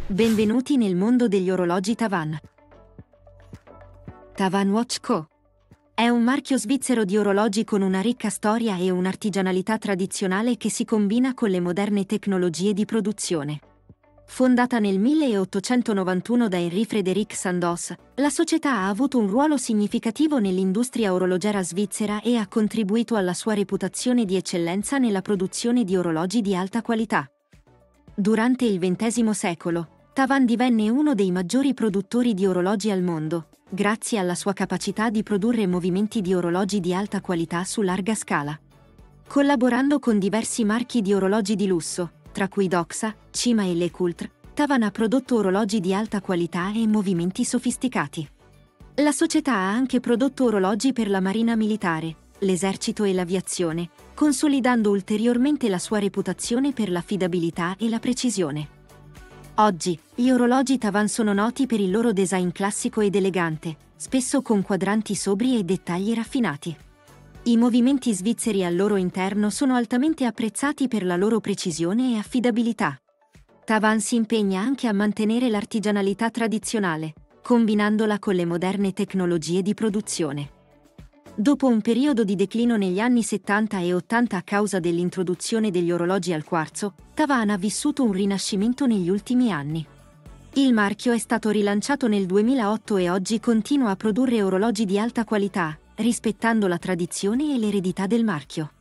Benvenuti nel mondo degli orologi Tavan. Tavan Watch Co. È un marchio svizzero di orologi con una ricca storia e un'artigianalità tradizionale che si combina con le moderne tecnologie di produzione. Fondata nel 1891 da Henri Frédéric Sandoz, la società ha avuto un ruolo significativo nell'industria orologera svizzera e ha contribuito alla sua reputazione di eccellenza nella produzione di orologi di alta qualità. Durante il XX secolo, Tavan divenne uno dei maggiori produttori di orologi al mondo, grazie alla sua capacità di produrre movimenti di orologi di alta qualità su larga scala. Collaborando con diversi marchi di orologi di lusso, tra cui Doxa, Cima e Lecoultre, Tavan ha prodotto orologi di alta qualità e movimenti sofisticati. La società ha anche prodotto orologi per la marina militare, l'esercito e l'aviazione, consolidando ulteriormente la sua reputazione per l'affidabilità e la precisione. Oggi, gli orologi Tavan sono noti per il loro design classico ed elegante, spesso con quadranti sobri e dettagli raffinati. I movimenti svizzeri al loro interno sono altamente apprezzati per la loro precisione e affidabilità. Tavan si impegna anche a mantenere l'artigianalità tradizionale, combinandola con le moderne tecnologie di produzione. Dopo un periodo di declino negli anni 70 e 80 a causa dell'introduzione degli orologi al quarzo, Tavan ha vissuto un rinascimento negli ultimi anni. Il marchio è stato rilanciato nel 2008 e oggi continua a produrre orologi di alta qualità, rispettando la tradizione e l'eredità del marchio.